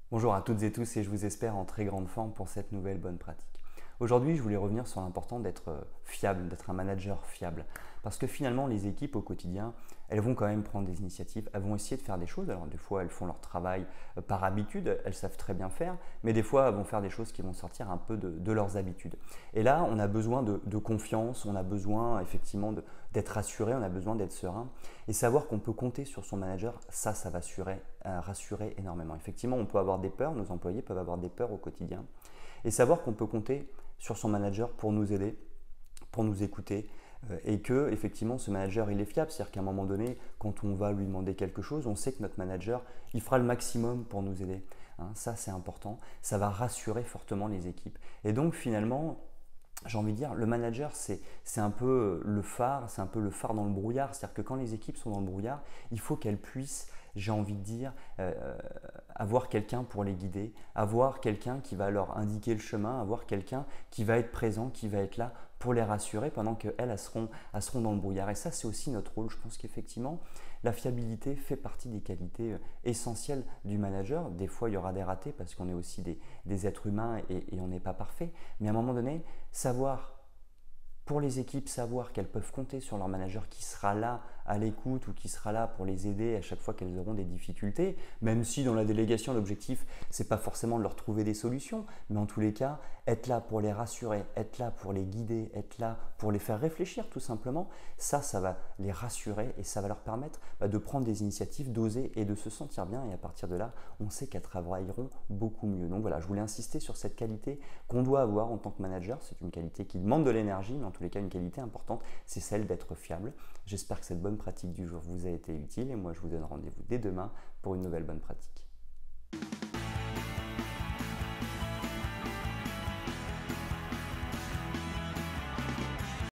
Bonjour à toutes et tous et je vous espère en très grande forme pour cette nouvelle bonne pratique. Aujourd'hui, je voulais revenir sur l'important d'être fiable, d'être un manager fiable. Parce que finalement, les équipes au quotidien, elles vont quand même prendre des initiatives, elles vont essayer de faire des choses. Alors des fois, elles font leur travail par habitude, elles savent très bien faire, mais des fois, elles vont faire des choses qui vont sortir un peu de leurs habitudes. Et là, on a besoin de confiance, on a besoin effectivement d'être rassuré, on a besoin d'être serein. Et savoir qu'on peut compter sur son manager, ça va rassurer énormément. Effectivement, on peut avoir des peurs, nos employés peuvent avoir des peurs au quotidien. Et savoir qu'on peut compter sur son manager pour nous aider, pour nous écouter, et que effectivement ce manager il est fiable, c'est-à-dire qu'à un moment donné, quand on va lui demander quelque chose, on sait que notre manager il fera le maximum pour nous aider. Hein, ça c'est important, ça va rassurer fortement les équipes. Et donc finalement, j'ai envie de dire, le manager, c'est un peu le phare, c'est un peu le phare dans le brouillard. C'est-à-dire que quand les équipes sont dans le brouillard, il faut qu'elles puissent, j'ai envie de dire, avoir quelqu'un pour les guider, avoir quelqu'un qui va leur indiquer le chemin, avoir quelqu'un qui va être présent, qui va être là pour les rassurer pendant qu'elles elles seront dans le brouillard. Et ça, c'est aussi notre rôle. Je pense qu'effectivement, la fiabilité fait partie des qualités essentielles du manager. Des fois, il y aura des ratés parce qu'on est aussi des êtres humains et on n'est pas parfait. Mais à un moment donné, savoir pour les équipes, savoir qu'elles peuvent compter sur leur manager qui sera là à l'écoute ou qui sera là pour les aider à chaque fois qu'elles auront des difficultés, même si dans la délégation, l'objectif, c'est pas forcément de leur trouver des solutions, mais en tous les cas, être là pour les rassurer, être là pour les guider, être là pour les faire réfléchir tout simplement, ça va les rassurer et ça va leur permettre de prendre des initiatives, d'oser et de se sentir bien. Et à partir de là, on sait qu'elles travailleront beaucoup mieux. Donc voilà, je voulais insister sur cette qualité qu'on doit avoir en tant que manager. C'est une qualité qui demande de l'énergie, mais en tous les cas, une qualité importante, c'est celle d'être fiable. J'espère que cette bonne pratique du jour vous a été utile et moi, je vous donne rendez-vous dès demain pour une nouvelle bonne pratique.